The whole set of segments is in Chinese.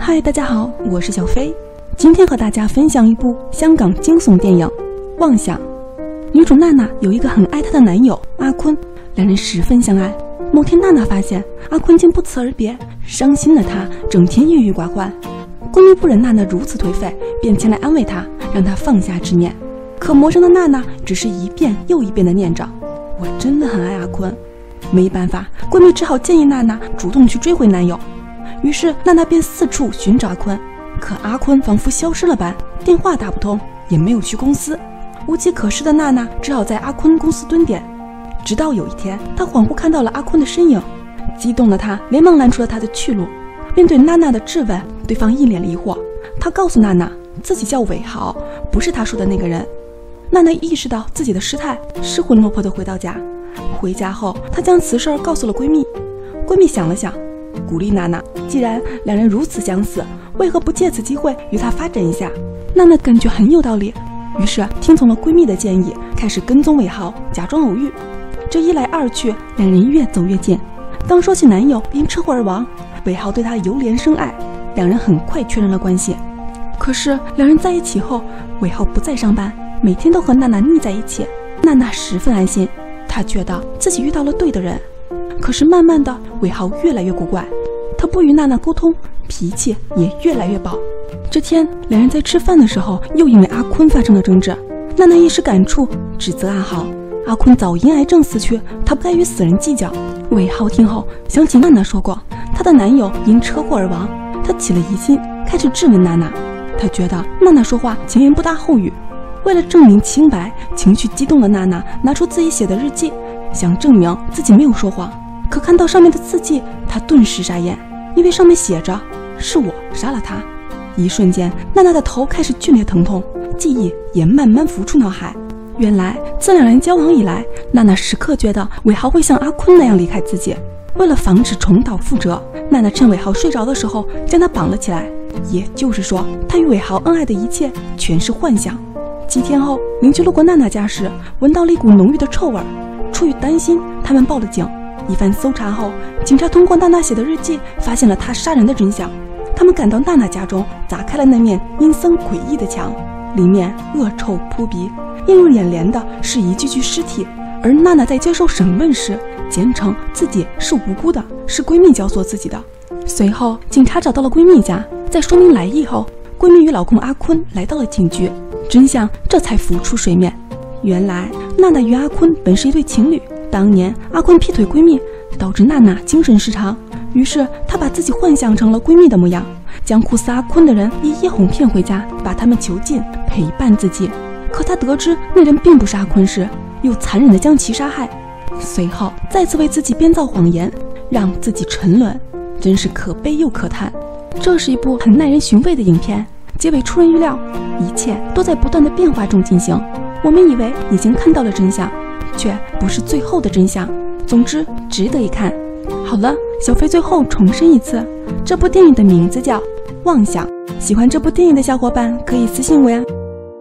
嗨，大家好，我是小飞，今天和大家分享一部香港惊悚电影《妄想》。女主娜娜有一个很爱她的男友阿坤，两人十分相爱。某天，娜娜发现阿坤竟不辞而别，伤心的她整天郁郁寡欢。闺蜜不忍娜娜如此颓废，便前来安慰她，让她放下执念。可魔怔的娜娜只是一遍又一遍地念着：“我真的很爱阿坤。”没办法，闺蜜只好建议娜娜主动去追回男友。于是娜娜便四处寻找阿坤，可阿坤仿佛消失了般，电话打不通，也没有去公司。无计可施的娜娜只好在阿坤公司蹲点。直到有一天，她恍惚看到了阿坤的身影，激动的她连忙拦出了他的去路。面对娜娜的质问，对方一脸疑惑。她告诉娜娜自己叫韦豪，不是她说的那个人。娜娜意识到自己的失态，失魂落魄地回到家。回家后，她将此事告诉了闺蜜。闺蜜想了想，鼓励娜娜，既然两人如此相似，为何不借此机会与她发展一下？娜娜感觉很有道理，于是听从了闺蜜的建议，开始跟踪韦豪，假装偶遇。这一来二去，两人越走越近。当说起男友因车祸而亡，韦豪对她由怜生爱，两人很快确认了关系。可是两人在一起后，韦豪不再上班，每天都和娜娜腻在一起。娜娜十分安心，她觉得自己遇到了对的人。可是慢慢的，韦豪越来越古怪，他不与娜娜沟通，脾气也越来越暴。这天，两人在吃饭的时候，又因为阿坤发生了争执。娜娜一时感触，指责阿豪：阿坤早因癌症死去，他不该与死人计较。韦豪听后想起娜娜说过她的男友因车祸而亡，他起了疑心，开始质问娜娜。他觉得娜娜说话前言不搭后语。为了证明清白，情绪激动的娜娜拿出自己写的日记，想证明自己没有说谎。可看到上面的字迹，她顿时傻眼，因为上面写着是我杀了他。一瞬间，娜娜的头开始剧烈疼痛，记忆也慢慢浮出脑海。原来自两人交往以来，娜娜时刻觉得韦豪会像阿坤那样离开自己。为了防止重蹈覆辙，娜娜趁韦豪睡着的时候将他绑了起来。也就是说，她与韦豪恩爱的一切全是幻想。几天后，邻居路过娜娜家时，闻到了一股浓郁的臭味。出于担心，他们报了警。一番搜查后，警察通过娜娜写的日记，发现了她杀人的真相。他们赶到娜娜家中，砸开了那面阴森诡异的墙，里面恶臭扑鼻，映入眼帘的是一具具尸体。而娜娜在接受审问时，坚称自己是无辜的，是闺蜜教唆自己的。随后，警察找到了闺蜜家，在说明来意后，闺蜜与老公阿坤来到了警局，真相这才浮出水面。原来，娜娜与阿坤本是一对情侣。当年阿坤劈腿闺蜜，导致娜娜精神失常，于是她把自己幻想成了闺蜜的模样，将酷似阿坤的人一一哄骗回家，把他们囚禁，陪伴自己。可她得知那人并不是阿坤时，又残忍地将其杀害，随后再次为自己编造谎言，让自己沉沦，真是可悲又可叹。这是一部很耐人寻味的影片，结尾出人预料，一切都在不断的变化中进行。我们以为已经看到了真相，却不是最后的真相。总之，值得一看。好了，小飞最后重申一次，这部电影的名字叫《妄想》。喜欢这部电影的小伙伴可以私信我呀。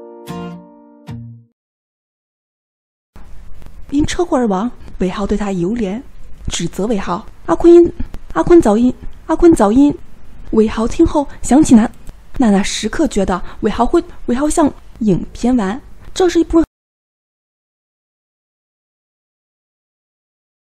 因车祸而亡，韦豪对他由怜，指责韦豪阿坤早因。韦豪听后想起娜娜时刻觉得韦豪像影片完，这是一部